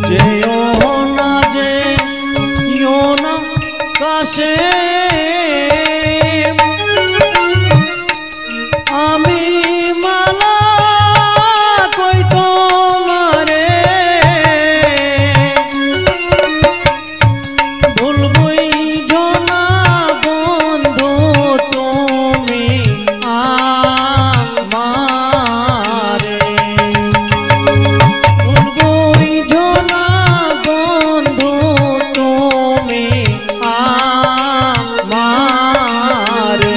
JO ना काशे आमी माला कोई तोमारे भूलबई जोना बंधु तुमी आमारे भूलबई जोना बंधु तुमी आमारे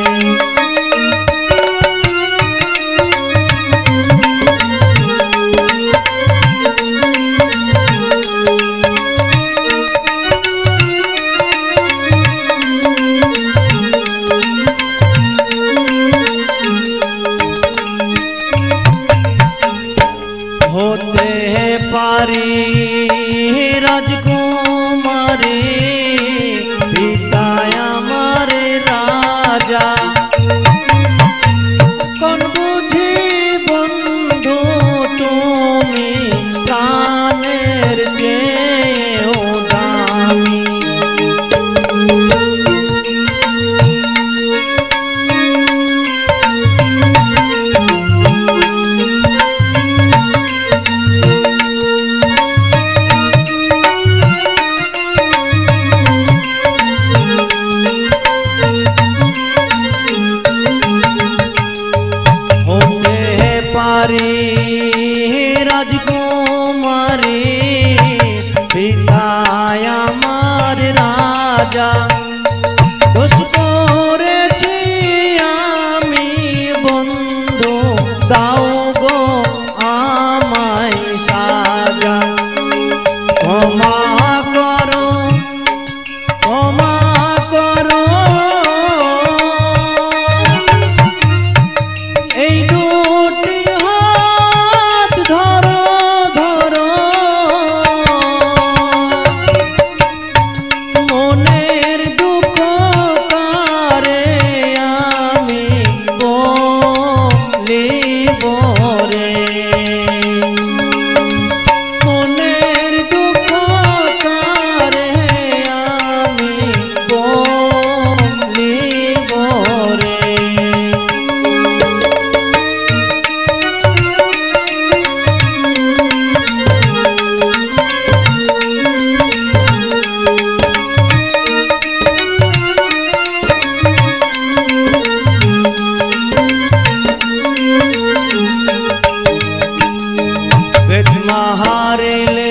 होते पारी राजकुमारी पिता हमारे राजा कौन बुझी बंधु तुमी प्राणेर चेओ दामी राजकुमारी पिता हमार राजा दोष करेছি আমি बंधु दाओ गो আমায় সাজা ক্ষমা করো এই দুটি হাত ধরো ধরো মনের দুঃখ কারে আমি বলিব রে মনের দুঃখ কারে আমি বলিব রে महारे